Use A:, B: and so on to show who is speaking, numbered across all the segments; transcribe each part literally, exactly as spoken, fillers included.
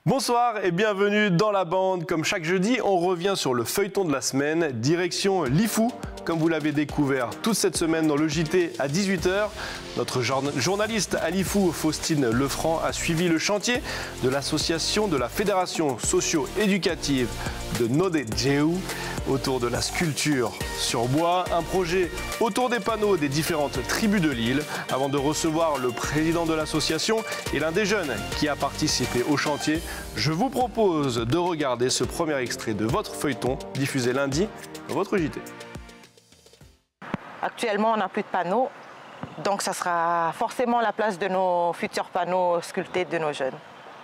A: Bonsoir et bienvenue dans la bande. Comme chaque jeudi, on revient sur le feuilleton de la semaine, direction l'IFOU. Comme vous l'avez découvert toute cette semaine dans le J T à dix-huit heures, notre journaliste à l'IFOU, Faustine Lefranc, a suivi le chantier de l'association de la Fédération socio-éducative de Nodé-Djéou autour de la sculpture sur bois, un projet autour des panneaux des différentes tribus de l'île, avant de recevoir le président de l'association et l'un des jeunes qui a participé au chantier. Je vous propose de regarder ce premier extrait de votre feuilleton diffusé lundi dans votre J T.
B: Actuellement, on n'a plus de panneaux, donc ça sera forcément la place de nos futurs panneaux sculptés de nos jeunes.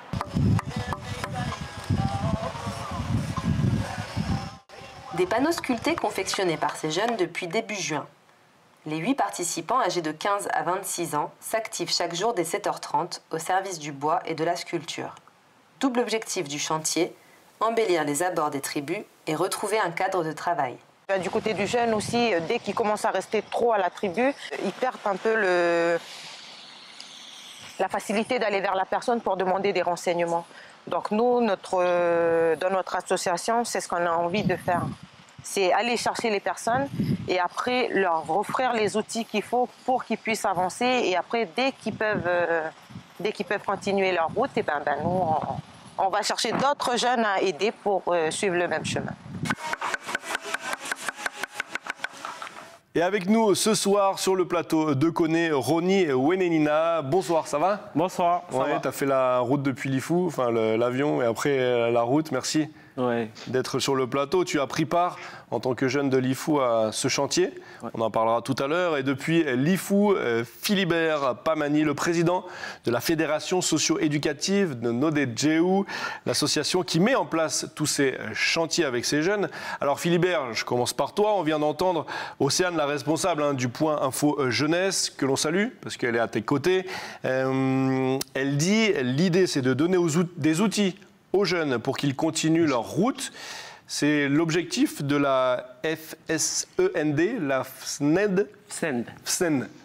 C: Des panneaux sculptés confectionnés par ces jeunes depuis début juin. Les huit participants âgés de quinze à vingt-six ans s'activent chaque jour dès sept heures trente au service du bois et de la sculpture. Double objectif du chantier, embellir les abords des tribus et retrouver un cadre de travail.
B: Du côté du jeune aussi, dès qu'il commence à rester trop à la tribu, ils perdent un peu le... la facilité d'aller vers la personne pour demander des renseignements. Donc nous, notre... dans notre association, c'est ce qu'on a envie de faire. C'est aller chercher les personnes et après leur offrir les outils qu'il faut pour qu'ils puissent avancer. Et après, dès qu'ils peuvent, euh, dès qu'ils peuvent continuer leur route, et ben, ben nous, on, on va chercher d'autres jeunes à aider pour euh, suivre le même chemin.
A: Et avec nous ce soir sur le plateau de Koné, Roni Wenenina. Bonsoir, ça va?
D: Bonsoir.
A: Ouais, tu as fait la route depuis l'IFOU, enfin l'avion et après la route, merci ouais. d'être sur le plateau. Tu as pris part en tant que jeune de l'IFOU à ce chantier, ouais. on en parlera tout à l'heure. Et depuis l'IFOU, Philibert Pamani, le président de la Fédération socio-éducative de Nodé-Djéou, l'association qui met en place tous ces chantiers avec ces jeunes. Alors Philibert, je commence par toi. On vient d'entendre Océane, la responsable hein, du point info jeunesse, que l'on salue, parce qu'elle est à tes côtés. Euh, elle dit, l'idée c'est de donner aux out- des outils aux jeunes pour qu'ils continuent leur route. C'est l'objectif de la F S E N D, la F S N E D.
D: F S E N D.
A: F S E N D.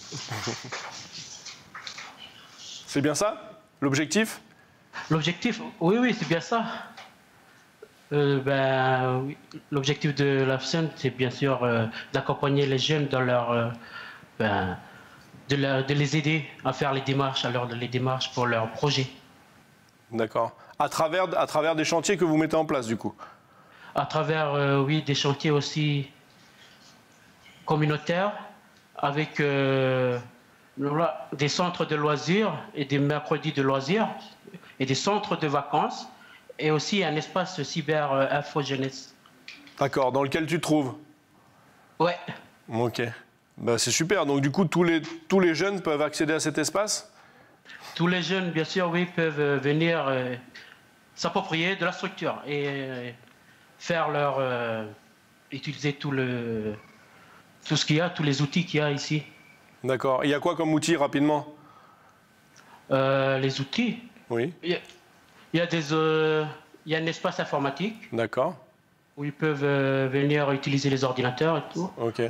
A: C'est bien ça, l'objectif?
D: L'objectif, oui, oui, c'est bien ça. Euh, ben, oui. L'objectif de la F S E N D, c'est bien sûr euh, d'accompagner les jeunes dans leur, euh, ben, de, la, de les aider à faire les démarches, à leur, les démarches pour leur projet.
A: D'accord. À travers, à travers des chantiers que vous mettez en place, du coup?
D: À travers, euh, oui, des chantiers aussi communautaires, avec euh, des centres de loisirs et des mercredis de loisirs, et des centres de vacances, et aussi un espace cyber euh, info jeunesse.
A: D'accord, dans lequel tu te trouves?
D: Ouais.
A: Ok. Ben, c'est super. Donc, du coup, tous les, tous les jeunes peuvent accéder à cet espace?
D: Tous les jeunes, bien sûr, oui, peuvent venir euh, s'approprier de la structure et euh, faire leur... Euh, utiliser tout, le, tout ce qu'il y a, tous les outils qu'il y a ici.
A: D'accord. Il y a quoi comme outils, rapidement?
D: euh, Les outils?
A: Oui.
D: Il y a, il y a, des, euh, il y a un espace informatique.
A: D'accord.
D: Où ils peuvent euh, venir utiliser les ordinateurs et tout.
A: Ok.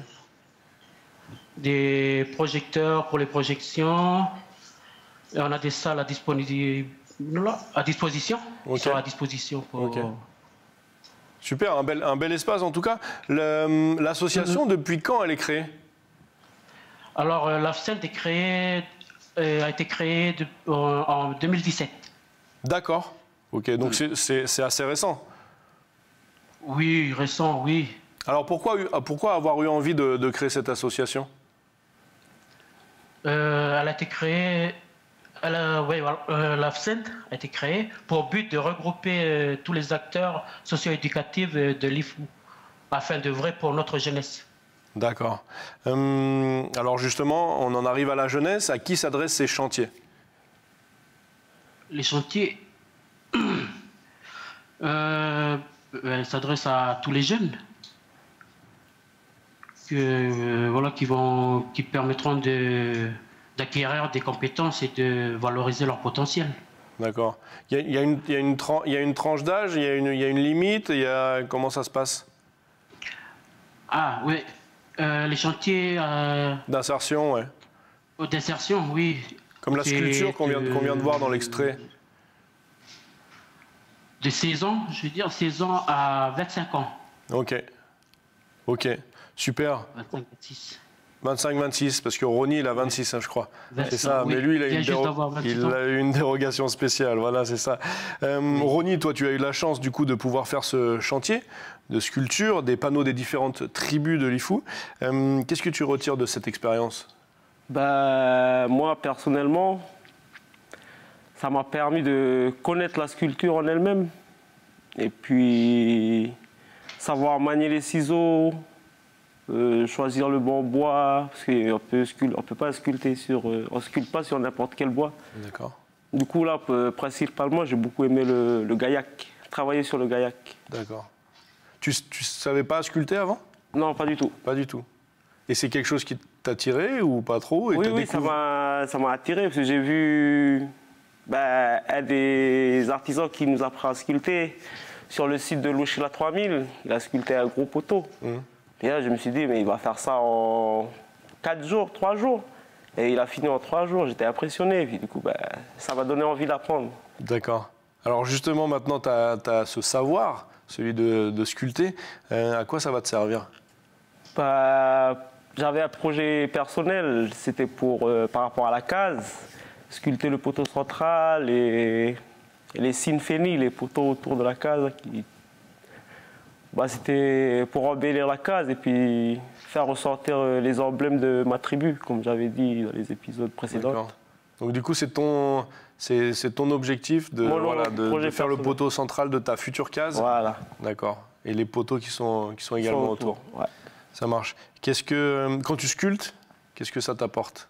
D: Des projecteurs pour les projections. Et on a des salles à, à disposition.
A: Okay.
D: Ils sont à disposition pour...
A: Okay. Super, un bel, un bel espace en tout cas. L'association, mmh. depuis quand elle est créée?
D: Alors, euh, la F S E N D est créée, euh, a été créée de, euh, en deux mille dix-sept.
A: D'accord. Ok, donc mmh. c'est assez récent.
D: Oui, récent, oui.
A: Alors pourquoi, pourquoi avoir eu envie de, de créer cette association?
D: euh, Elle a été créée... Elle a, ouais, euh, la F S E N D a été créée pour but de regrouper euh, tous les acteurs socio-éducatifs euh, de l'IFOU afin d'œuvrer pour notre jeunesse. D'accord.
A: Hum, alors justement, on en arrive à la jeunesse. À qui s'adressent ces chantiers?
D: Les chantiers euh, euh, s'adressent à tous les jeunes que, euh, voilà, qui, vont, qui permettront de... d'acquérir des compétences et de valoriser leur potentiel.
A: D'accord. Il y, y, y, y a une tranche d'âge, il y, y a une limite, y a... comment ça se passe?
D: Ah oui, euh, les chantiers... Euh...
A: D'insertion, ouais.
D: D'insertion, oui.
A: Comme la sculpture qu'on vient, qu'on vient de voir dans l'extrait.
D: de seize ans, je veux dire, seize ans à vingt-cinq ans.
A: Ok. Ok, super.
D: vingt-cinq vingt-six.
A: vingt-cinq vingt-six, parce que Ronnie, il a vingt-six, hein, je crois. C'est ça, oui. Mais lui, il a, une, déro... il a eu une dérogation spéciale, voilà, c'est ça. Euh, oui. Ronnie, toi, tu as eu la chance, du coup, de pouvoir faire ce chantier de sculpture, des panneaux des différentes tribus de Lifou. Euh, Qu'est-ce que tu retires de cette expérience?
E: Bah, moi, personnellement, ça m'a permis de connaître la sculpture en elle-même. Et puis, savoir manier les ciseaux, euh, choisir le bon bois, parce qu'on ne peut pas sculpter sur, euh, on sculpte pas sur n'importe quel bois.
A: D'accord.
E: Du coup, là, principalement, j'ai beaucoup aimé le, le gaillac, travailler sur le gaillac.
A: D'accord. Tu ne savais pas sculpter avant?
E: Non, pas du tout.
A: Pas du tout. Et c'est quelque chose qui t'a attiré ou pas trop? Et
E: oui, oui, découvert... ça m'a attiré, parce que j'ai vu ben, un des artisans qui nous apprend à sculpter sur le site de l'Ochila trois mille. Il a sculpté un gros poteau. Mmh. Et là, je me suis dit, mais il va faire ça en quatre jours, trois jours. Et il a fini en trois jours. J'étais impressionné. Et puis, du coup, ben, ça m'a donné envie d'apprendre.
A: D'accord. Alors justement, maintenant, tu as, as ce savoir, celui de, de sculpter. Euh, à quoi ça va te servir?
E: ben, J'avais un projet personnel. C'était pour euh, par rapport à la case. Sculpter le poteau central et, et les synphénies, les poteaux autour de la case. Qui... Bah, c'était pour embellir la case et puis faire ressortir les emblèmes de ma tribu, comme j'avais dit dans les épisodes précédents.
A: Donc du coup, c'est ton, c'est, c'est ton objectif de,
E: Mon
A: voilà, de, de faire le poteau central de ta future case.
E: Voilà.
A: D'accord. Et les poteaux qui sont, qui sont également sont autour.
E: autour. Ouais.
A: Ça marche. Qu'est-ce que, quand tu sculptes, qu'est-ce que ça t'apporte?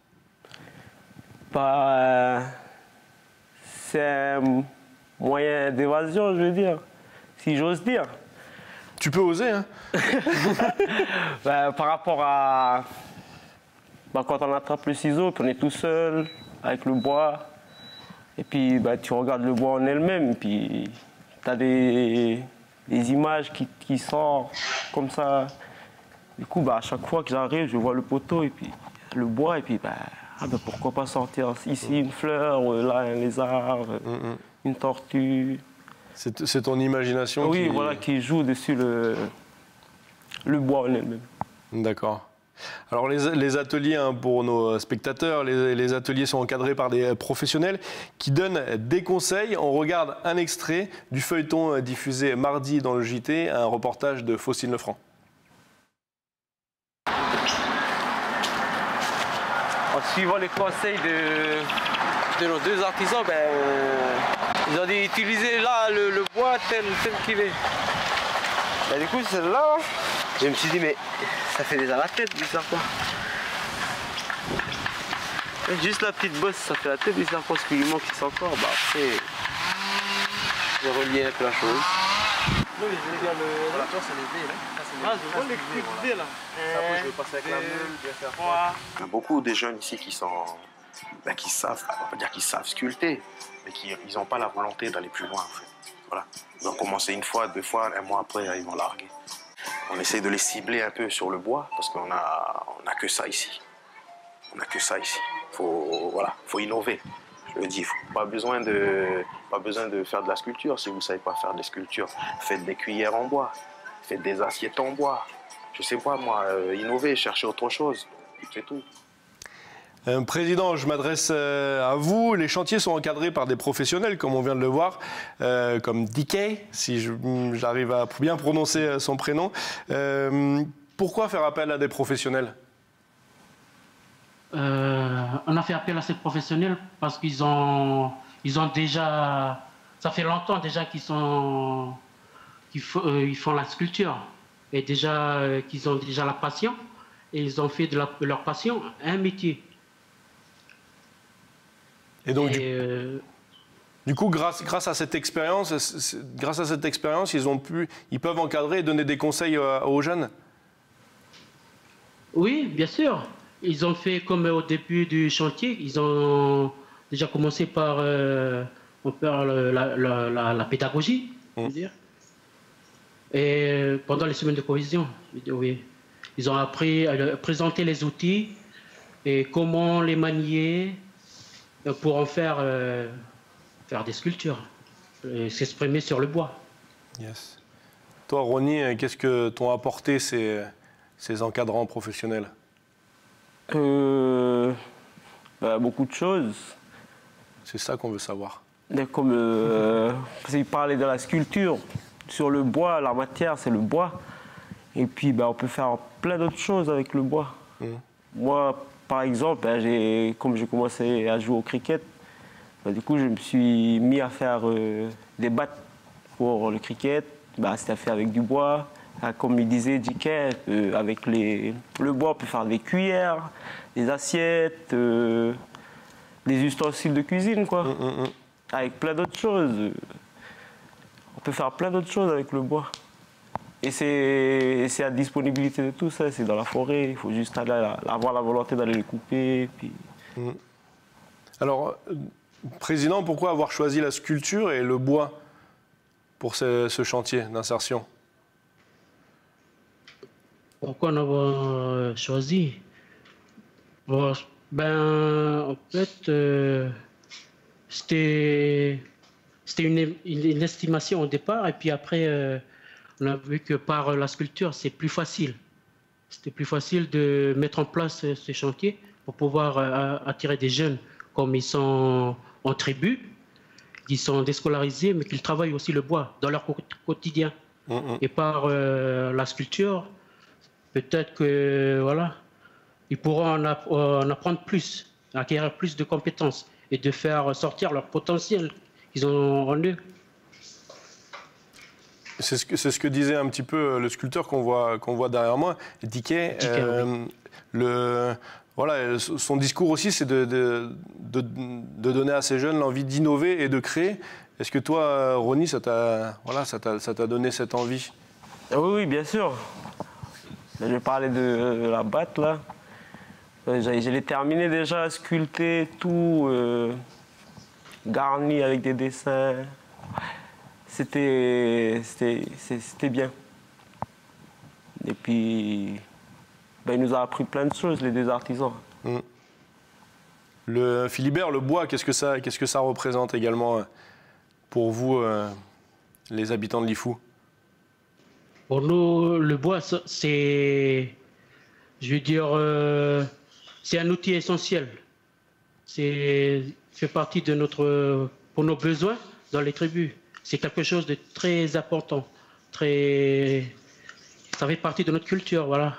E: Bah, c'est un moyen d'évasion, je veux dire, si j'ose dire.
A: Tu peux oser, hein?
E: Ben, par rapport à... Ben, quand on attrape le ciseau, puis on est tout seul, avec le bois, et puis ben, tu regardes le bois en elle-même, puis tu as des... des images qui, qui sortent comme ça. Du coup, ben, à chaque fois que j'arrive, je vois le poteau, et puis le bois, et puis ben, ah, ben, pourquoi pas sortir ici une fleur, là un lézard, mm-hmm. une tortue.
A: C'est ton imagination
E: oui,
A: qui...
E: voilà, qui joue dessus le, le bois en elle-même.
A: D'accord. Alors les, les ateliers, hein, pour nos spectateurs, les, les ateliers sont encadrés par des professionnels qui donnent des conseils. On regarde un extrait du feuilleton diffusé mardi dans le J T, un reportage de Faustine Lefranc.
E: En suivant les conseils de, de nos deux artisans, ben, euh, ils ont dit utiliser là le, le bois tel, tel qu'il est. Et du coup, celle-là, je me suis dit, mais ça fait déjà la tête, du serpent. Juste la petite bosse, ça fait la tête du serpent, ce qu'il lui manque, c'est encore. Bah après, j'ai relié un peu la chose.
F: Oui, je bien le. Voilà, toi, c'est les dés, là. Ah, je vois les petits dés, là.
E: Après, je vais passer avec la meule, bien faire quoi.
G: Il y a beaucoup de jeunes ici qui sont. Ben, qui savent, on va pas dire qu'ils savent sculpter, mais qui ils n'ont pas la volonté d'aller plus loin, en fait. Voilà. Ils vont commencer une fois, deux fois, un mois après, ils vont larguer. On essaie de les cibler un peu sur le bois, parce qu'on a, on a que ça ici. On n'a que ça ici. Faut, voilà, faut innover. Je le dis, faut pas besoin de, pas besoin de faire de la sculpture. Si vous ne savez pas faire des sculptures, faites des cuillères en bois, faites des assiettes en bois. Je sais pas, moi, euh, innover, chercher autre chose, c'est tout.
A: Euh, Président, je m'adresse euh, à vous. Les chantiers sont encadrés par des professionnels, comme on vient de le voir, euh, comme D K, si j'arrive à bien prononcer son prénom. Euh, pourquoi faire appel à des professionnels?
D: euh, On a fait appel à ces professionnels parce qu'ils ont, ils ont déjà... Ça fait longtemps déjà qu'ils sont, qu'ils euh, ils font la sculpture. Et déjà euh, qu'ils ont déjà la passion. Et ils ont fait de, la, de leur passion un métier.
A: Et donc,
D: Et
A: du,
D: euh...
A: du coup, grâce, grâce à cette expérience, grâce à cette expérience, ils ont pu, ils peuvent encadrer et donner des conseils aux jeunes.
D: Oui, bien sûr. Ils ont fait comme au début du chantier. Ils ont déjà commencé par, euh, on parle la, la, la, la pédagogie, mmh. je veux dire. Et pendant les semaines de cohésion, oui, ils ont appris à présenter les outils et comment les manier. Pour en faire, euh, faire des sculptures. s'exprimer sur le bois.
A: Yes. Toi, Ronnie, qu'est-ce que t'ont apporté ces, ces encadrants professionnels?
E: euh, bah, Beaucoup de choses.
A: C'est ça qu'on veut savoir.
E: Comme euh, il parlait de la sculpture, sur le bois, la matière, c'est le bois. Et puis, bah, on peut faire plein d'autres choses avec le bois. Mmh. Moi, par exemple, bah, comme j'ai commencé à jouer au cricket, bah, du coup, je me suis mis à faire euh, des battes pour le cricket. Bah, c'était fait avec du bois. Ah, comme il disait, J K, euh, avec les, le bois, on peut faire des cuillères, des assiettes, euh, des ustensiles de cuisine, quoi. Mmh, mmh. Avec plein d'autres choses. On peut faire plein d'autres choses avec le bois. Et c'est à disponibilité de tous, c'est dans la forêt. Il faut juste aller à, avoir la volonté d'aller les couper. Puis...
A: Mmh. Alors, Président, pourquoi avoir choisi la sculpture et le bois pour ce, ce chantier d'insertion?
D: Pourquoi en avoir choisi? Bon, ben, en fait, euh, c'était une, une, une estimation au départ, et puis après, euh, on a vu que par la sculpture, c'est plus facile. C'était plus facile de mettre en place ce chantier pour pouvoir euh, attirer des jeunes, comme ils sont en tribu, qui sont déscolarisés, mais qui travaillent aussi le bois dans leur quotidien. Mmh. Et par euh, la sculpture, peut-être que voilà, ils pourront en, app en apprendre plus, acquérir plus de compétences et de faire sortir leur potentiel qu'ils ont en eux.
A: C'est ce, ce que disait un petit peu le sculpteur qu'on voit, qu'on voit derrière moi, Diké. Euh, oui. le, voilà, son discours aussi, c'est de, de, de, de donner à ces jeunes l'envie d'innover et de créer. Est-ce que toi, Ronnie, ça t'a voilà, ça t'a donné cette envie?
E: Oui, oui, bien sûr. Je parlais de la batte, là. Je l'ai terminé déjà, sculpté, tout, euh, garni avec des dessins. C'était bien. Et puis, ben, il nous a appris plein de choses, les deux artisans. Mmh.
A: Le Philibert, le bois, qu'est-ce que ça, qu'est-ce que ça représente également pour vous, euh, les habitants de Lifou?
D: Pour nous, le bois, c'est, je veux dire, euh, c'est un outil essentiel. C'est fait partie de notre, pour nos besoins dans les tribus. C'est quelque chose de très important, très, ça fait partie de notre culture, voilà.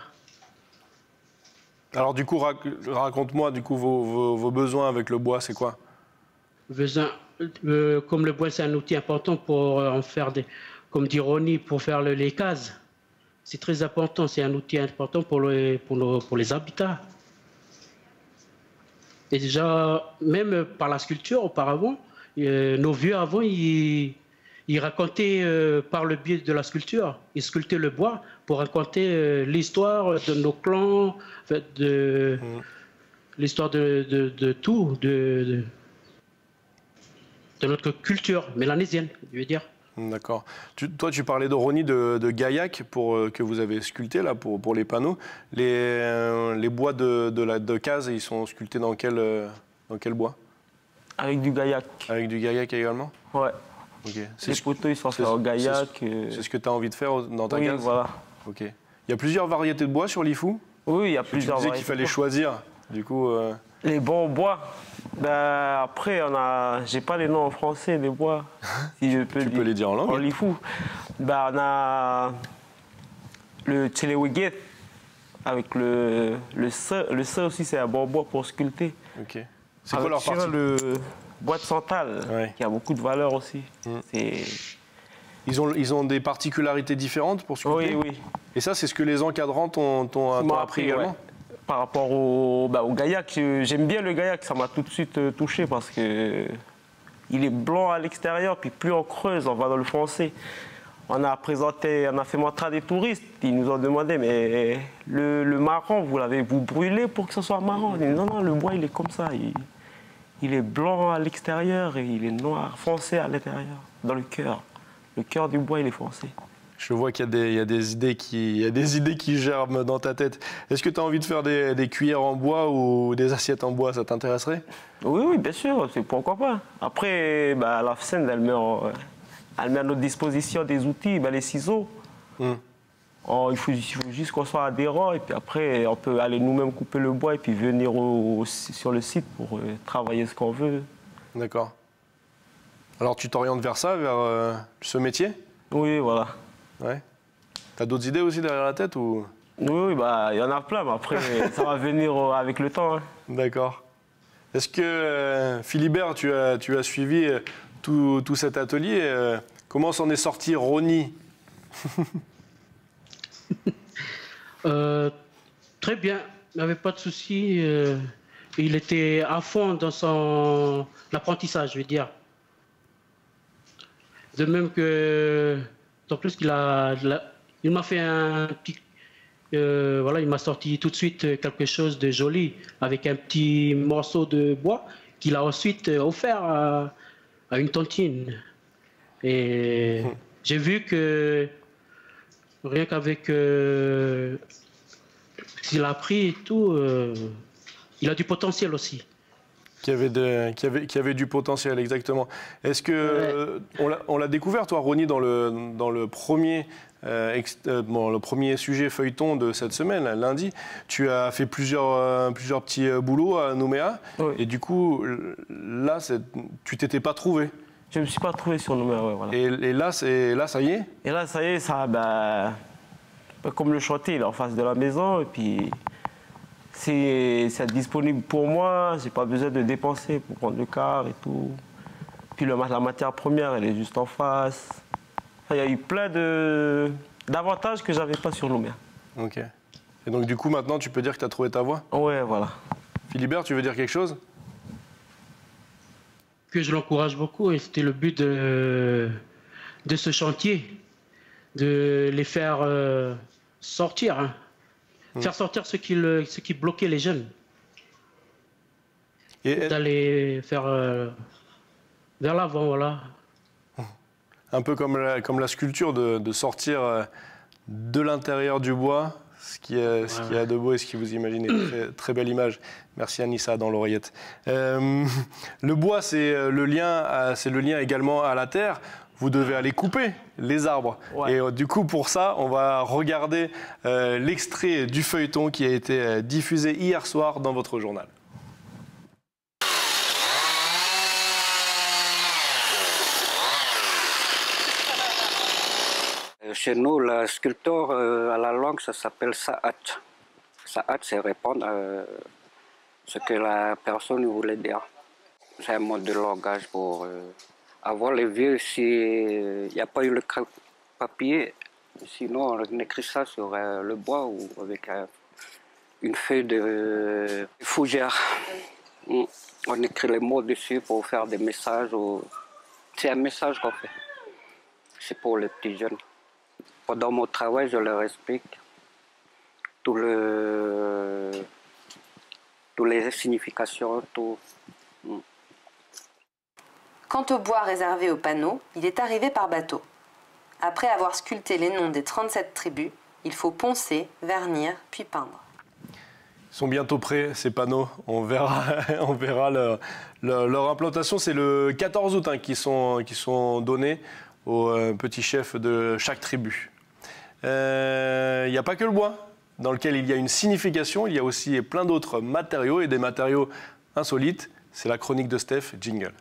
A: Alors du coup, raconte-moi du coup vos, vos, vos besoins avec le bois, c'est quoi?
D: Besoin, euh, comme le bois, c'est un outil important pour en faire des, comme dit Ronnie, pour faire le, les cases. C'est très important, c'est un outil important pour, le, pour, nos, pour les habitats. Et déjà, même par la sculpture, auparavant, euh, nos vieux avant, ils, ils racontaient euh, par le biais de la sculpture, ils sculptaient le bois pour raconter euh, l'histoire de nos clans, de mmh. l'histoire de, de, de tout, de, de, de notre culture mélanésienne, je veux dire.
A: D'accord. Toi, tu parlais de Ronnie de, de Gaillac pour, euh, que vous avez sculpté là, pour, pour les panneaux. Les, euh, les bois de, de, la, de case, ils sont sculptés dans quel, euh, dans quel bois?
E: Avec du Gaillac.
A: Avec du Gaillac également?
E: Ouais.
A: Okay.
E: Les poteaux, ils sont faits en Gaillac.
A: C'est euh... ce que tu as envie de faire dans ta
E: oui,
A: case?
E: Voilà.
A: Ok. Il y a plusieurs variétés de bois sur Lifou?
E: Oui, il y a plusieurs
A: variétés. Tu disais qu'il fallait choisir, du coup... Euh...
E: Les bons bois. Ben, après, on a, j'ai pas les noms en français des bois. Si je peux
A: tu
E: dire.
A: peux les dire en langue.
E: En Lifou. Ben, on a le Tchelewigget avec le le se. Le se aussi, c'est un bon bois pour sculpter.
A: Ok. C'est quoi leur partie?
E: Le bois de santal,
A: ouais.
E: qui a beaucoup de valeur aussi. Mm.
A: Ils ont, ils ont des particularités différentes pour sculpter?
E: Oui, oui.
A: Et ça, c'est ce que les encadrants t'ont appris, appris également?
E: Ouais. Par rapport au, bah, au Gaillac, j'aime bien le Gaillac, ça m'a tout de suite touché parce que il est blanc à l'extérieur, puis plus on creuse, on va dans le foncé. On a présenté, on a fait montrer à des touristes, ils nous ont demandé, mais le, le marron, vous l'avez vous brûlé pour que ce soit marron? On dit, non, non, le bois, il est comme ça. Il, il est blanc à l'extérieur et il est noir, foncé à l'intérieur, dans le cœur. Le cœur du bois, il est foncé.
A: Je vois qu'il y a des, il y a des idées qui, il y a des idées qui germent dans ta tête. Est-ce que tu as envie de faire des, des cuillères en bois ou des assiettes en bois? Ça t'intéresserait?
E: Oui, oui, bien sûr, pourquoi pas. Après, bah, la scène, elle met, en, elle met à notre disposition des outils, bah, les ciseaux. Mm. Oh, il, faut, il faut juste qu'on soit adhérent et puis après, on peut aller nous-mêmes couper le bois et puis venir au, au, sur le site pour euh, travailler ce qu'on veut.
A: D'accord. Alors tu t'orientes vers ça, vers euh, ce métier?
E: Oui, voilà.
A: Ouais. T'as d'autres idées aussi derrière la tête ou...
E: Oui, oui, bah, il y en a plein, mais après, ça va venir avec le temps. Hein.
A: D'accord. Est-ce que, euh, Philibert, tu as, tu as suivi euh, tout, tout cet atelier euh, comment s'en est sorti Ronnie?
D: euh, Très bien, il n'avait pas de soucis. Euh, il était à fond dans son apprentissage, je veux dire. De même que... En plus, il a, il m'a fait un petit, euh, voilà, il m'a sorti tout de suite quelque chose de joli avec un petit morceau de bois qu'il a ensuite offert à, à une tontine. Et mmh. j'ai vu que rien qu'avec euh, ce qu'il a appris et tout, euh, il a du potentiel aussi.
A: Qui avait, de, qui, avait, qui avait du potentiel, exactement. Est-ce que ouais. on l'a découvert, toi, Ronnie, dans le, dans le premier, euh, ex, euh, bon, le premier sujet feuilleton de cette semaine, lundi. Tu as fait plusieurs, euh, plusieurs petits boulots à Nouméa. Oui. Et du coup, là, tu t'étais pas trouvé.
E: Je me suis pas trouvé sur Nouméa, ouais, voilà.
A: Et, et là, là, ça y est?
E: Et là, ça y est, ça, bah, comme le chantier, il est en face de la maison, et puis... C'est disponible pour moi, j'ai pas besoin de dépenser pour prendre le car et tout. Puis le, la matière première, elle est juste en face. Enfin, il y a eu plein d'avantages que j'avais pas sur Nouméa.
A: Ok. Et donc du coup, maintenant, tu peux dire que tu as trouvé ta voie?
E: Ouais, voilà.
A: Philibert, tu veux dire quelque chose?
D: Que je l'encourage beaucoup, et c'était le but de, de ce chantier, de les faire euh, sortir. Hein. Faire sortir ce qui, le, ce qui bloquait les jeunes. D'aller faire euh, vers l'avant, voilà.
A: Un peu comme la, comme la sculpture, de, de sortir euh, de l'intérieur du bois, ce qui est, ce qui est de beau et ce que vous imaginez. Très, très belle image. Merci Anissa dans l'oreillette. Euh, le bois, c'est le, le lien également à la terre. Vous devez aller couper les arbres. Ouais. Et euh, du coup, pour ça, on va regarder euh, l'extrait du feuilleton qui a été euh, diffusé hier soir dans votre journal.
H: Chez nous, la sculpture euh, à la langue, ça s'appelle sa'at. Sa'at, c'est répondre à ce que la personne voulait dire. C'est un mode de langage pour... Euh, Avant les vieux, s'il n'y a pas eu le papier, sinon on écrit ça sur euh, le bois ou avec euh, une feuille de euh, fougère. On écrit les mots dessus pour faire des messages. C'est un message qu'on fait. C'est pour les petits jeunes. Pendant mon travail, je leur explique tout le, toutes les significations, tout.
C: Quant au bois réservé aux panneaux, il est arrivé par bateau. Après avoir sculpté les noms des trente-sept tribus, il faut poncer, vernir, puis peindre.
A: Ils sont bientôt prêts, ces panneaux. On verra, on verra leur, leur, leur implantation. C'est le quatorze août hein, qui, sont, qui sont donnés aux euh, petits chefs de chaque tribu. Il euh, n'y a pas que le bois, dans lequel il y a une signification. Il y a aussi plein d'autres matériaux et des matériaux insolites. C'est la chronique de Steph, jingle.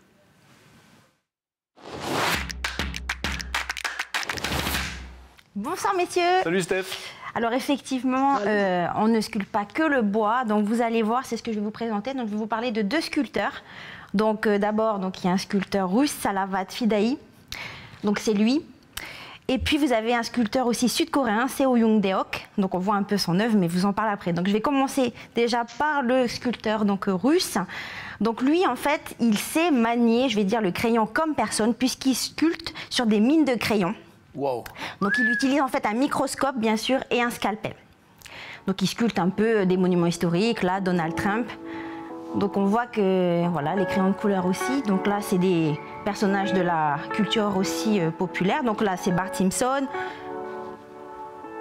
I: Bonsoir messieurs.
A: Salut Steph.
I: Alors effectivement, euh, on ne sculpte pas que le bois. Donc vous allez voir, c'est ce que je vais vous présenter. Donc je vais vous parler de deux sculpteurs. Donc euh, d'abord, donc il y a un sculpteur russe, Salavat Fidai. Donc c'est lui. Et puis vous avez un sculpteur aussi sud-coréen, Seo Young-deok. Donc on voit un peu son œuvre, mais je vous en parle après. Donc je vais commencer déjà par le sculpteur donc russe. Donc lui, en fait, il sait manier, je vais dire, le crayon comme personne, puisqu'il sculpte sur des mines de crayon.
A: Wow.
I: Donc il utilise en fait un microscope bien sûr et un scalpel. Donc il sculpte un peu des monuments historiques, là Donald Trump. Donc on voit que voilà les crayons de couleur aussi. Donc là c'est des personnages de la culture aussi euh, populaire. Donc là c'est Bart Simpson,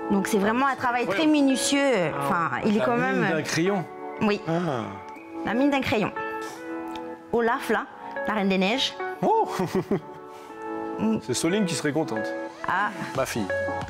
I: Donc c'est vraiment un travail très minutieux. Enfin, il est
A: la
I: quand
A: mine
I: même.
A: d'un crayon.
I: Oui.
A: Ah.
I: La mine d'un crayon. Olaf là, la Reine des Neiges.
A: Oh. C'est Soline qui serait contente.
I: Ah.
A: Ma fille.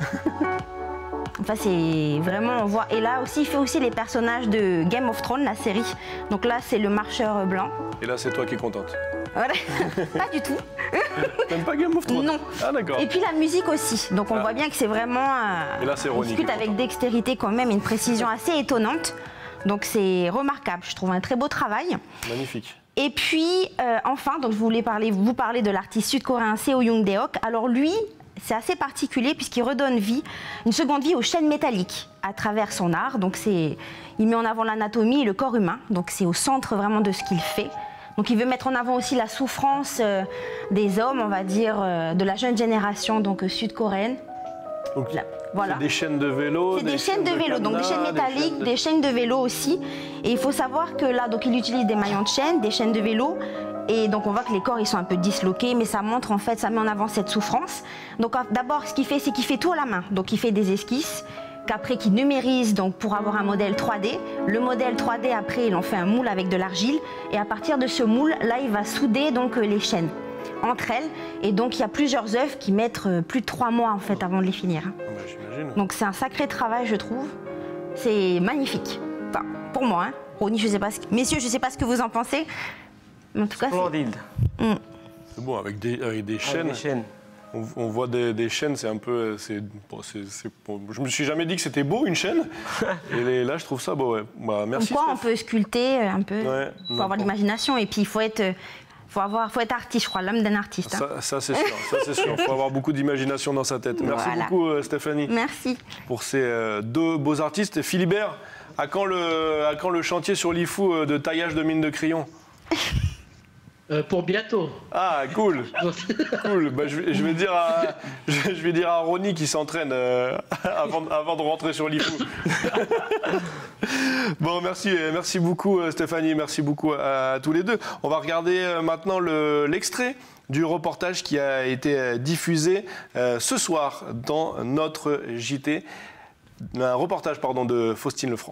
I: Enfin, c'est vraiment, on voit. Et là aussi, il fait aussi les personnages de Game of Thrones, la série. Donc là, c'est le marcheur blanc.
A: Et là, c'est toi qui es contente.
I: Voilà. Pas du tout.
A: T'aimes pas Game of Thrones?
I: Non.
A: Ah, d'accord.
I: Et puis la musique aussi. Donc on
A: ah.
I: voit bien que c'est vraiment. Euh,
A: Et là, c'est
I: on
A: Ronnie.
I: discute avec dextérité quand même, une précision assez étonnante. Donc c'est remarquable. Je trouve un très beau travail.
A: Magnifique.
I: Et puis, euh, enfin, donc je voulais parler, vous parler de l'artiste sud-coréen Seo Young-deok. Alors lui, c'est assez particulier puisqu'il redonne vie, une seconde vie aux chaînes métalliques à travers son art. Donc c'est, il met en avant l'anatomie et le corps humain. Donc c'est au centre vraiment de ce qu'il fait. Donc il veut mettre en avant aussi la souffrance euh, des hommes, on va dire, euh, de la jeune génération donc euh, sud-coréenne.
A: Donc,
I: Là, voilà.
A: C'est des chaînes de vélo.
I: C'est des, des chaînes de, de vélo, donc des chaînes métalliques, des chaînes de... des chaînes de vélo aussi. Et il faut savoir que là, donc il utilise des maillons de chaîne, des chaînes de vélo. Et donc on voit que les corps ils sont un peu disloqués, mais ça montre en fait, ça met en avant cette souffrance. Donc d'abord ce qu'il fait, c'est qu'il fait tout à la main. Donc il fait des esquisses, qu'après qu'il numérise donc pour avoir un modèle trois D. Le modèle trois D après il en fait un moule avec de l'argile. Et à partir de ce moule, là il va souder donc les chaînes entre elles. Et donc il y a plusieurs œuvres qui mettent plus de trois mois en fait avant de les finir.
A: Ah bah, j'imagine.
I: Donc c'est un sacré travail je trouve. C'est magnifique. Enfin pour moi, hein. Ronnie, je sais pas ce que... messieurs, je sais pas ce que vous en pensez. Mais en tout cas,
E: splendide.
I: Mm.
A: C'est bon, avec des, avec des chaînes.
E: Avec des chaînes.
A: On, on voit des, des chaînes, c'est un peu. C'est, bon, c'est, c'est, bon, je me suis jamais dit que c'était beau une chaîne. Et les, là, je trouve ça beau. Ouais. Bah, merci.
I: Pourquoi on peut sculpter un peu.
A: Ouais,
I: il faut avoir l'imagination et puis il faut être. Faut, avoir, faut être artiste, je crois, l'âme d'un artiste. Hein.
A: Ça, ça c'est sûr, ça c'est sûr. Il faut avoir beaucoup d'imagination dans sa tête. Merci voilà. beaucoup, euh, Stéphanie.
I: Merci.
A: Pour ces euh, deux beaux artistes. Et Philibert, à quand le, à quand le chantier sur l'I F U euh, de taillage de mine de crayon?
D: Euh, pour bientôt.
A: Ah, cool. Cool. Bah, je, je, vais dire à, je, je vais dire à Ronnie qui s'entraîne euh, avant, avant de rentrer sur l'I F U. Bon, merci, merci beaucoup Stéphanie, merci beaucoup à, à tous les deux. On va regarder maintenant le, l'extrait du reportage qui a été diffusé euh, ce soir dans notre J T. Un reportage pardon, de Faustine Lefranc.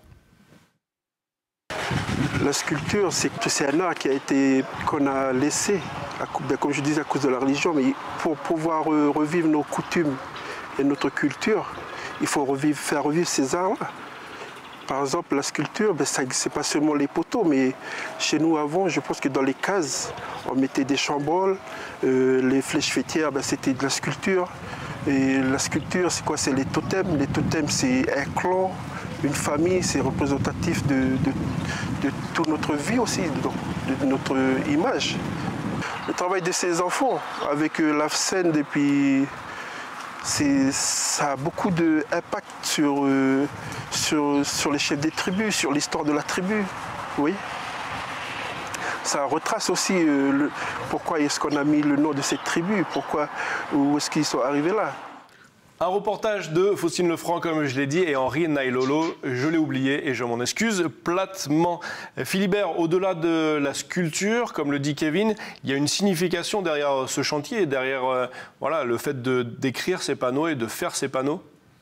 J: La sculpture, c'est, c'est un art qui a été, qu'on a laissé, comme je disais, à cause de la religion, mais pour pouvoir revivre nos coutumes et notre culture, il faut revivre, faire revivre ces arts-là. Par exemple, la sculpture, ben, ce n'est pas seulement les poteaux, mais chez nous avant, je pense que dans les cases, on mettait des chambranles, euh, les flèches fêtières, ben, c'était de la sculpture. Et la sculpture, c'est quoi? C'est les totems. Les totems, c'est un clan, une famille, c'est représentatif de, de, de toute notre vie aussi, de, de notre image. Le travail de ces enfants avec euh, l'A F S E N depuis, c'est, ça a beaucoup d'impact sur, euh, sur, sur les chefs des tribus, sur l'histoire de la tribu. Oui. Ça retrace aussi euh, le, pourquoi est-ce qu'on a mis le nom de cette tribu, pourquoi, où est-ce qu'ils sont arrivés là.
A: Un reportage de Faustine Lefranc, comme je l'ai dit, et Henri Nailolo, je l'ai oublié et je m'en excuse platement. Philibert, au-delà de la sculpture, comme le dit Kevin, il y a une signification derrière ce chantier, derrière euh, voilà, le fait de, d'écrire ces panneaux et de faire ces panneaux.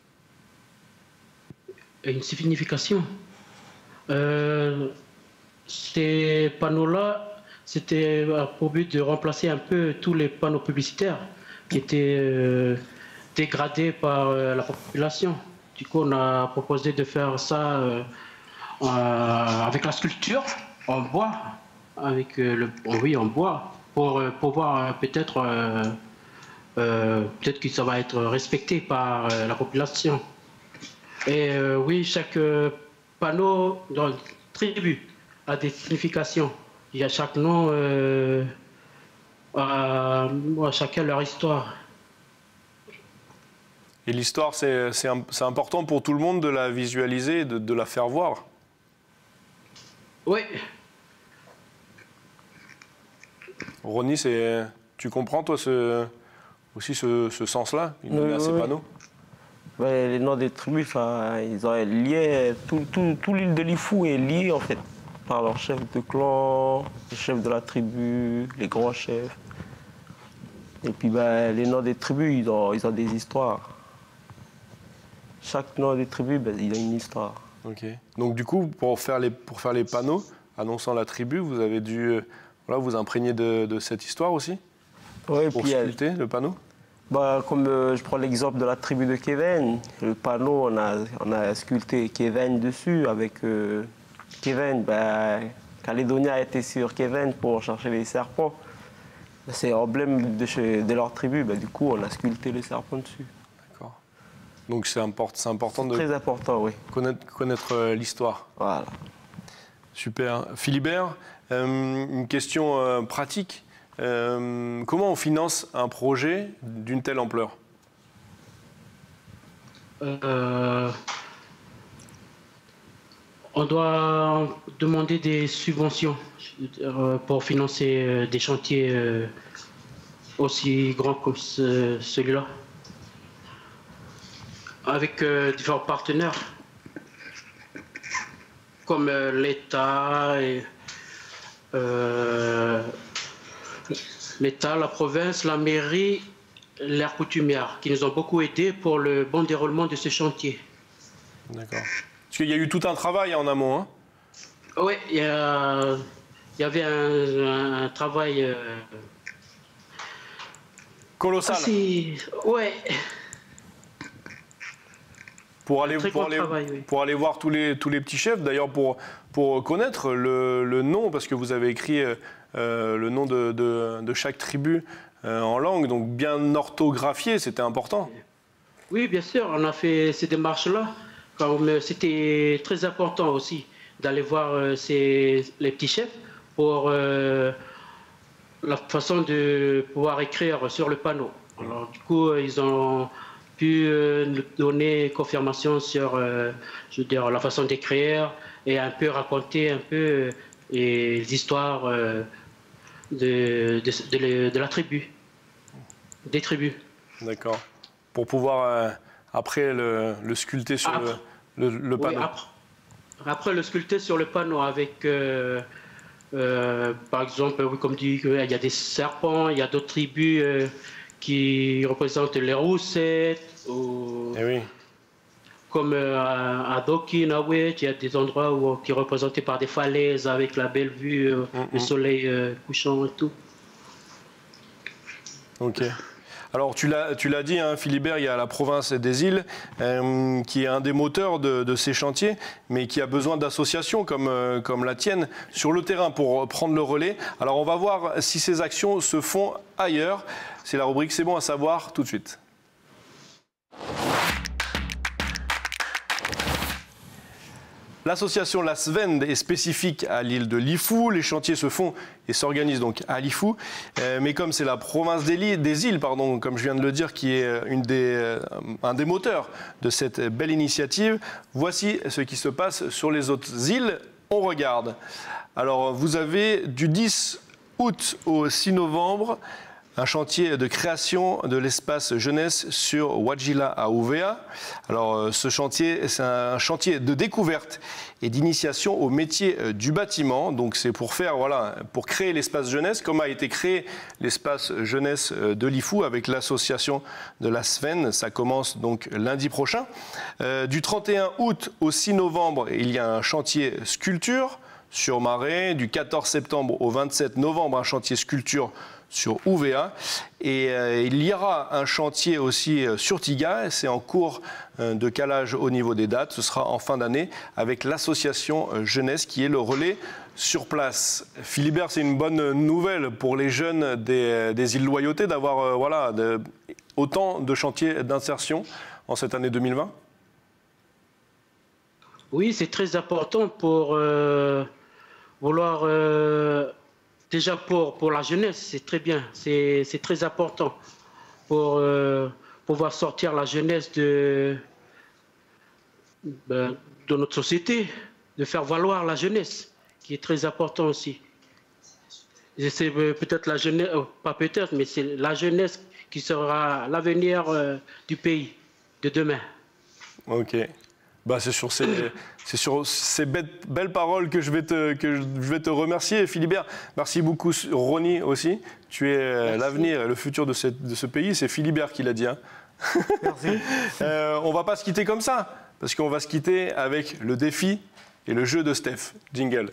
D: Une signification euh, Ces panneaux-là, c'était pour but de remplacer un peu tous les panneaux publicitaires qui étaient... Euh, dégradé par euh, la population. Du coup, on a proposé de faire ça euh, euh, avec la sculpture en bois, avec euh, le, oui, en bois, pour euh, pouvoir euh, peut-être, euh, euh, peut-être que ça va être respecté par euh, la population. Et euh, oui, chaque euh, panneau dans la tribu a des significations. Il y a chaque nom, euh, à, à chacun leur histoire.
A: Et l'histoire, c'est, c'est, c'est important pour tout le monde de la visualiser, de, de la faire voir.
D: Oui.
A: Ronnie, c'est, tu comprends, toi, ce, aussi ce, ce sens-là, il
E: oui,
A: à ces
E: oui.
A: panneaux?
E: Ouais, les noms des tribus, ils ont lié, tout, tout, tout l'île de l'I F U est lié, en fait, par leurs chefs de clan, les chefs de la tribu, les grands chefs. Et puis, ben, les noms des tribus, ils ont, ils ont des histoires. chaque nom des tribus, ben, il a une histoire.
A: Ok. Donc du coup, pour faire les, pour faire les panneaux annonçant la tribu, vous avez dû euh, voilà, vous imprégner de, de cette histoire aussi?
E: Oui,
A: pour
E: puis
A: sculpter le panneau?
E: Bah, comme euh, je prends l'exemple de la tribu de Kevin, le panneau, on a, on a sculpté Kevin dessus avec euh, Kevin. Bah, Calédonia a été sur Kevin pour chercher les serpents. C'est l'emblème de, chez, de leur tribu. Bah, du coup, on a sculpté les serpents dessus.
A: D'accord. Donc c'est import, important de
E: très important, oui.
A: connaître, connaître euh, l'histoire.
E: Voilà.
A: Super. Philibert, euh, une question euh, pratique. Euh, comment on finance un projet d'une telle ampleur?
D: euh, On doit demander des subventions euh, pour financer euh, des chantiers euh, aussi grands comme ce, celui-là, avec euh, différents partenaires, comme euh, l'État et euh, l'État, la province, la mairie, l'aire coutumière, qui nous ont beaucoup aidés pour le bon déroulement de ce chantier.
A: D'accord. Parce qu'il y a eu tout un travail en amont, hein?
D: Oui, il y, a, il y avait un, un travail... Euh,
A: colossal.
D: Assez, ouais.
A: Pour aller, pour, aller,
D: travail, oui.
A: pour aller voir tous les, tous les petits chefs, d'ailleurs pour, pour connaître le, le nom, parce que vous avez écrit euh, le nom de, de, de chaque tribu euh, en langue, donc bien orthographié, c'était important.
D: Oui, bien sûr, on a fait ces démarches-là. C'était très important aussi d'aller voir euh, ces, les petits chefs pour euh, la façon de pouvoir écrire sur le panneau. Alors, du coup, ils ont pu euh, nous donner confirmation sur euh, je veux dire, la façon d'écrire et un peu raconter un peu euh, les histoires euh, de, de, de, de la tribu, des tribus.
A: D'accord. Pour pouvoir euh, après le, le sculpter sur
D: après,
A: le, le, le panneau.
D: Oui, après, après le sculpter sur le panneau avec, euh, euh, par exemple, oui, comme dit, il y a des serpents, il y a d'autres tribus euh, qui représentent les roussettes, ou,
A: eh oui.
D: comme euh, à Doki, Nawet, il y a des endroits où, qui sont représentés par des falaises avec la belle vue, euh, mm -hmm. le soleil euh, couchant et tout.
A: Ok. Alors tu l'as dit, hein, Philibert, il y a la province des îles euh, qui est un des moteurs de, de ces chantiers, mais qui a besoin d'associations comme, euh, comme la tienne sur le terrain pour prendre le relais. Alors on va voir si ces actions se font ailleurs. C'est la rubrique C'est bon à savoir tout de suite. L'association La Svend est spécifique à l'île de Lifou. Les chantiers se font et s'organisent donc à Lifou. Euh, mais comme c'est la province des, des îles, pardon, comme je viens de le dire, qui est une des, euh, un des moteurs de cette belle initiative, voici ce qui se passe sur les autres îles. On regarde. Alors, vous avez du dix août au six novembre un chantier de création de l'espace jeunesse sur Wajila à Uvea. Alors ce chantier, c'est un chantier de découverte et d'initiation au métier du bâtiment. Donc c'est pour faire, voilà, pour créer l'espace jeunesse, comme a été créé l'espace jeunesse de Lifou avec l'association de la Svend. Ça commence donc lundi prochain. Euh, du trente et un août au six novembre, il y a un chantier sculpture sur Marais. Du quatorze septembre au vingt-sept novembre, un chantier sculpture sur Uvea. Et euh, il y aura un chantier aussi euh, sur Tiga. C'est en cours euh, de calage au niveau des dates. Ce sera en fin d'année avec l'association euh, Jeunesse qui est le relais sur place. Philibert, c'est une bonne nouvelle pour les jeunes des, des îles Loyauté d'avoir euh, voilà, de, autant de chantiers d'insertion en cette année deux mille vingt.
D: Oui, c'est très important pour euh, vouloir... Euh, déjà pour, pour la jeunesse, c'est très bien, c'est très important pour euh, pouvoir sortir la jeunesse de, ben, de notre société, de faire valoir la jeunesse, qui est très important aussi. C'est peut-être la jeunesse, pas peut-être, mais c'est la jeunesse qui sera l'avenir euh, du pays de demain.
A: Ok. Bah, c'est sur ces, c'est sur ces belles, belles paroles que je vais te, que je vais te remercier, Philibert. Merci beaucoup, Ronnie aussi. Tu es l'avenir et le futur de, cette, de ce pays. C'est Philibert qui l'a dit. Hein. Merci. euh, on va pas se quitter comme ça, parce qu'on va se quitter avec le défi et le jeu de Steph. Jingle.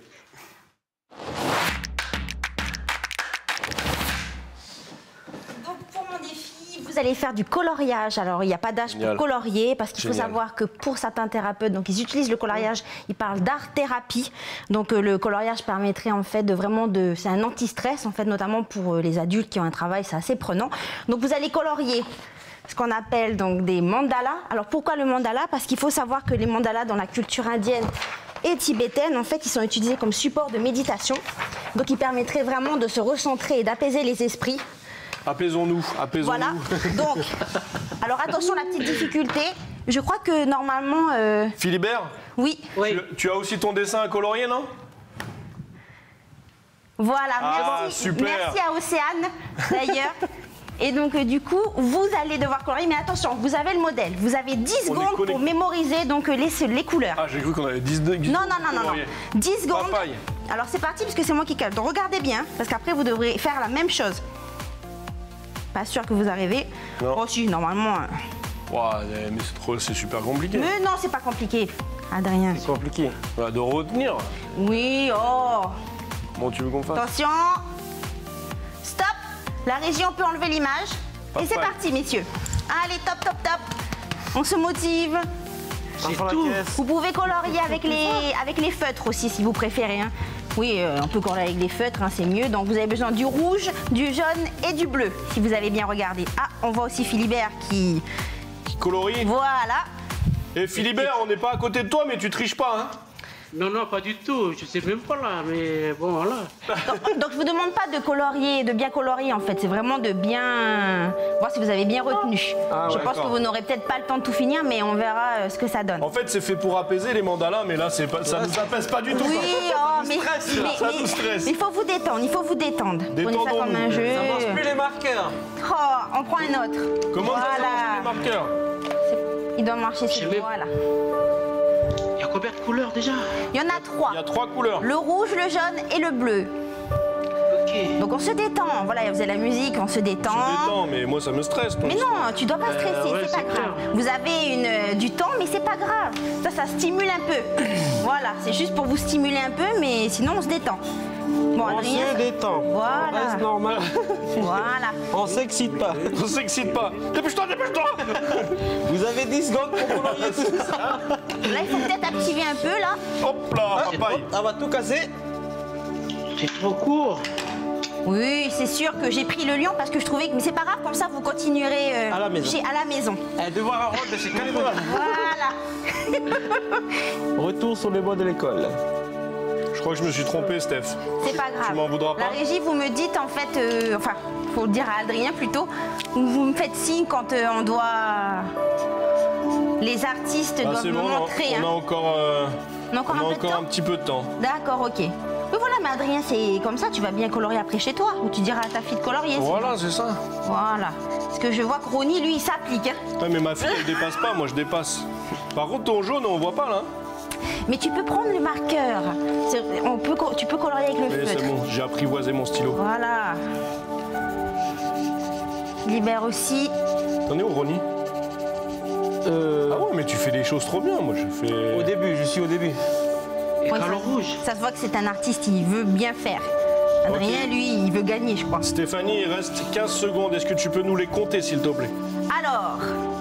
I: Vous allez faire du coloriage. Alors, il n'y a pas d'âge pour colorier parce qu'il faut savoir que pour certains thérapeutes, donc ils utilisent le coloriage, ils parlent d'art-thérapie. Donc, euh, le coloriage permettrait en fait de vraiment de... C'est un anti-stress, en fait, notamment pour euh, les adultes qui ont un travail, c'est assez prenant. Donc, vous allez colorier ce qu'on appelle donc des mandalas. Alors, pourquoi le mandala? Parce qu'il faut savoir que les mandalas dans la culture indienne et tibétaine, en fait, ils sont utilisés comme support de méditation. Donc, ils permettraient vraiment de se recentrer et d'apaiser les esprits.
A: Apaisons-nous, apaisons-nous.
I: Voilà, donc, alors attention, la petite difficulté, je crois que normalement... Euh...
A: Philibert?
I: Oui.
A: oui. Tu, tu as aussi ton dessin à colorier, non?
I: Voilà,
A: ah,
I: merci.
A: Super.
I: Merci à Océane, d'ailleurs. Et donc, euh, du coup, vous allez devoir colorier, mais attention, vous avez le modèle. Vous avez dix secondes pour mémoriser donc, les, les couleurs.
A: Ah, j'ai cru qu'on avait dix, dix
I: non, non, non, non, non. dix secondes.
A: Papaye.
I: Alors, c'est parti, parce que c'est moi qui calme. Donc, regardez bien, parce qu'après, vous devrez faire la même chose. Pas sûr que vous arrivez.
A: Non.
I: Oh si, normalement.
A: Wow, mais c'est trop, c'est super compliqué.
I: Mais non, c'est pas compliqué, Adrien.
A: C'est compliqué. Bah, de retenir.
I: Oui, oh.
A: Bon, tu veux qu'on fasse?
I: Attention. Stop. La régie, on peut enlever l'image. Et c'est parti, messieurs. Allez, top, top, top. On se motive.
E: C'est tout.
I: Vous pouvez colorier avec les, avec les feutres aussi, si vous préférez. Hein. Oui, euh, on peut colorier avec les feutres, hein, c'est mieux. Donc vous avez besoin du rouge, du jaune et du bleu, si vous avez bien regardé. Ah, on voit aussi Philibert qui...
A: Qui colorie.
I: Voilà.
A: Et Philibert, on n'est pas à côté de toi, mais tu triches pas, hein?
D: Non, non, pas du tout. Je sais même pas là, mais bon, voilà.
I: Donc, donc je vous demande pas de colorier, de bien colorier en fait. C'est vraiment de bien voir si vous avez bien retenu. Ah, je ouais, pense que vous n'aurez peut-être pas le temps de tout finir, mais on verra euh, ce que ça donne.
A: En fait, c'est fait pour apaiser les mandalas, mais là, c'est pas, ça ne nous apaise pas du tout.
I: Oui, oh, mais,
A: stress,
I: mais,
A: ça
I: mais,
A: nous stresse.
I: Mais il faut vous détendre, il faut vous détendre. Prenez ça comme un jeu.
F: Ça marche plus les marqueurs.
I: Oh, on prend un autre.
A: Comment
I: voilà.
A: ça marche les marqueurs?
I: Il doit marcher sur le voilà.
D: Il y a combien de couleurs déjà?
I: Il y en a trois.
A: Il y a trois couleurs.
I: Le rouge, le jaune et le bleu.
D: Ok.
I: Donc on se détend. Voilà, vous avez la musique, on se détend.
A: On se détend, mais moi ça me stresse.
I: Mais non, tu dois pas stresser,
D: euh, ouais,
I: c'est pas grave.
D: clair.
I: Vous avez une, euh, du temps, mais c'est pas grave. Ça, ça stimule un peu. Voilà, c'est juste pour vous stimuler un peu, mais sinon on se détend. Bon,
F: on
I: Adrien,
F: se détend.
I: Voilà.
F: On reste normal.
I: Voilà.
F: On s'excite pas.
A: On s'excite pas. Dépêche-toi, dépêche-toi.
F: Vous avez dix secondes pour colorier tout ça.
I: Là, il faut peut-être activer un peu, là.
A: Hop là, papaye.
F: Ça va tout casser.
D: C'est trop court.
I: Oui, c'est sûr que j'ai pris le lion parce que je trouvais que... Mais c'est pas grave, comme ça, vous continuerez euh,
F: à la maison.
I: Chez, à la maison.
F: Eh, devoir à rôle de chez Calédonie.
I: Voilà.
F: Retour sur les bancs de l'école.
A: Je crois que je me suis trompé, Steph.
I: C'est pas grave.
A: Tu m'en voudras pas.
I: La régie, vous me dites en fait, euh, enfin, faut le dire à Adrien plutôt, vous me faites signe quand euh, on doit. Les artistes
A: ah,
I: doivent me
A: bon,
I: montrer.
A: On a,
I: hein.
A: on a encore, euh,
I: on a encore,
A: on a
I: un, peu
A: encore
I: de
A: un petit peu de temps.
I: D'accord, ok. Mais voilà, mais Adrien, c'est comme ça, tu vas bien colorier après chez toi, ou tu diras à ta fille de colorier.
A: Voilà, c'est ça.
I: Voilà. Parce que je vois que Ronnie, lui, il s'applique. Hein.
A: Ouais, mais ma fille, elle dépasse pas, moi je dépasse. Par contre, ton jaune, on voit pas là.
I: Mais tu peux prendre le marqueur. On peut, tu peux colorier avec le
A: feutre. C'est bon, j'ai apprivoisé mon stylo.
I: Voilà. Libère aussi.
A: T'en es où, Ronnie? euh... Ah ouais, mais tu fais des choses trop bien. Moi, je fais.
F: Au début, je suis au début.
D: Et
I: ouais,
D: color
I: ça,
D: rouge.
I: Ça se voit que c'est un artiste, il veut bien faire. Adrien, okay. Lui, il veut gagner, je crois.
A: Stéphanie, il reste quinze secondes. Est-ce que tu peux nous les compter, s'il te plaît?
I: Alors,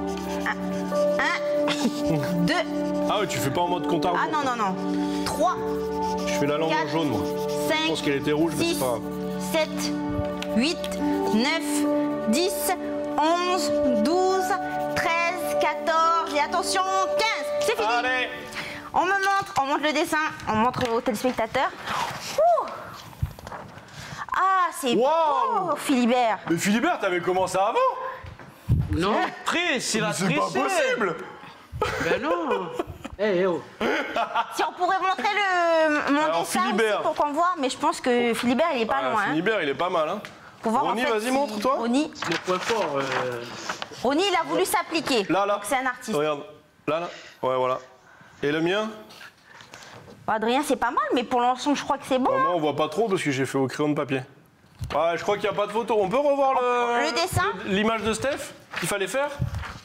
I: un, deux.
A: Ah ouais, tu fais pas en mode compte à rebours.
I: Ah non, non, non. trois.
A: Je fais la langue
I: quatre,
A: en jaune, moi.
I: cinq,
A: je pense qu'elle était rouge,
I: six,
A: mais c'est pas grave.
I: sept, huit, neuf, dix, onze, douze, treize, quatorze et attention, quinze. C'est fini.
A: Allez.
I: On me montre, on montre le dessin, on montre aux téléspectateurs. Ouh. Ah, c'est
A: wow.
I: beau, Philibert.
A: Mais Philibert, t'avais commencé avant?
D: Non.
F: Triche, il a
A: triché. C'est pas possible.
D: Ben non. Hey, oh.
I: Si on pourrait montrer le, mon
A: Alors,
I: dessin
A: Philibert.
I: aussi pour qu'on voit, mais je pense que Philibert, il est pas
A: ah,
I: loin.
A: Philibert,
I: hein.
A: il est pas mal. Hein.
I: Ronnie,
A: en fait, vas-y, si... montre-toi.
I: Ronnie.
D: Le point fort. Euh...
I: Ronnie, il a voulu s'appliquer.
A: Là, là.
I: C'est un artiste.
A: Regarde. Là, là. Ouais, voilà. Et le mien?
I: Adrien, c'est pas mal, mais pour l'ensemble, je crois que c'est bon.
A: Bah, moi, on voit pas trop parce que j'ai fait au crayon de papier. Ouais, je crois qu'il n'y a pas de photo. On peut revoir le,
I: le dessin,
A: l'image de Steph qu'il fallait faire?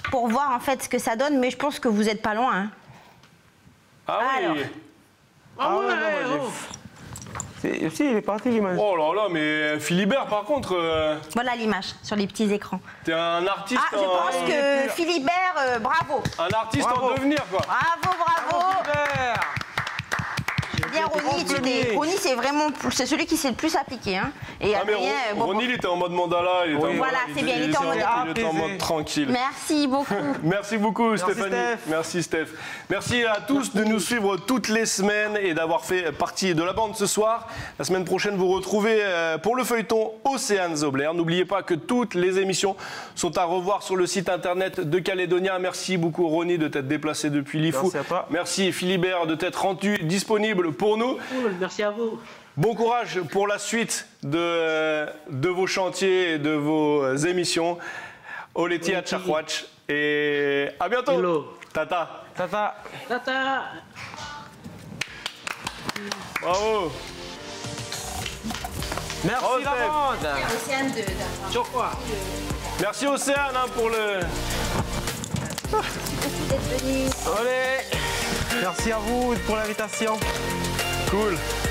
I: pour voir en fait ce que ça donne, mais je pense que vous n'êtes pas loin. Hein.
A: Ah oui.
I: Alors.
E: Ah ouais, non, oh. C'est, si, il est parti l'image.
A: Oh là là, mais Philibert, par contre... Euh...
I: Voilà l'image, sur les petits écrans.
A: T'es un artiste
I: Ah, je
A: en...
I: pense que Philibert, euh, bravo.
A: Un artiste
E: bravo.
A: en devenir, quoi.
I: Bravo, bravo.
E: Philibert.
I: Bien, Ronny, tu t'es... Ronny, c'est vraiment... C'est celui qui s'est le plus appliqué. Hein. Et
A: ah, mais
I: rien,
A: Ron...
I: bon,
A: Ronny, il était en mode mandala. Il était
I: oui.
A: en...
I: Voilà, c'est bien, il était en mode...
A: Il était en mode tranquille.
I: Merci beaucoup.
A: Merci beaucoup,
E: Merci
A: Stéphanie.
E: Steph.
A: Merci, Steph. Merci à tous de nous suivre toutes les semaines et d'avoir fait partie de la bande ce soir. La semaine prochaine, vous retrouvez pour le feuilleton Océane Zobler. N'oubliez pas que toutes les émissions sont à revoir sur le site internet de Calédonia. Merci beaucoup, Ronny, de t'être déplacé depuis Lifou.
E: Merci à toi.
A: Merci, Philibert, de t'être rendu disponible pour nous.
D: Merci à vous.
A: Bon courage pour la suite de, de vos chantiers et de vos émissions. Oleti à Tchakwatch et à bientôt.
D: Hello.
A: Tata.
E: Tata.
D: Tata.
A: Bravo.
E: Merci
A: Bravo,
E: la bande.
I: Océane de...
D: Sur quoi?
A: Merci Océane hein, pour le...
I: Merci d'être venu.
E: Allez. Merci à vous pour l'invitation.
A: Cool.